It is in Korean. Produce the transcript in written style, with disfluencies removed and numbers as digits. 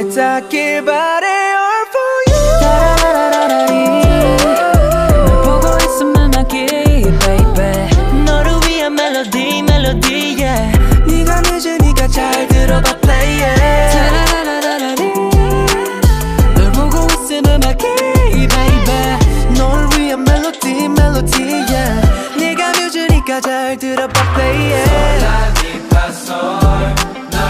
너를 닿길 바래 all for you. 따라라라라리 널 보고 있으면 막이 baby 너를 위한 멜로디 멜로디 yeah 네가 늦으니까 잘 들어봐 play it. 따라라라라리 널 보고 있으면 막이 baby 널 위한 멜로디 멜로디 yeah.